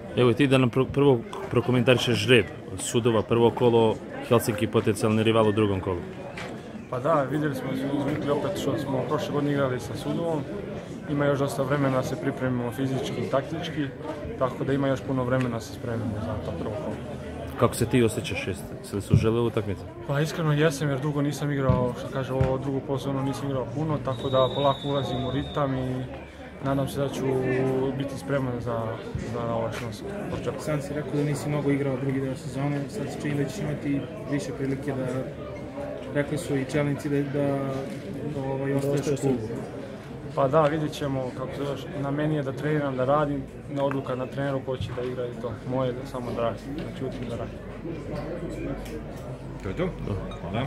Evo ti da nam prvo prokomentarišeš žreb sudova, prvo kolo, Helsinki potencijalni rival u drugom kolu. Pa da, vidjeli smo se izvikli opet što smo prošle godine igrali sa Sudovom. Ima još dosta vremena da se pripremimo fizički i taktički, tako da ima još puno vremena da se spremimo za to prvo kolo. Kako se ti osjećaš? Jesi li su želeo utakmicu? Pa iskreno jesam jer dugo nisam igrao, što kaže, ovo drugu posebno nisam igrao puno, tako da polako ulazim u ritam i nadam se da ću biti spreman za ovaj početak. Sam si rekao da nisi mnogo igrao drugi deo sezone, sad se čini da ćeš imati više prilike da, rekli su i čelnici da ostaješ u klubu. Pa da, vidjet ćemo kako se još. Na meni je da treniram, da radim, na odluka na treneru ko će da igra i to. Moje je da samo da radim, da ćutim da radim. To je to? Da.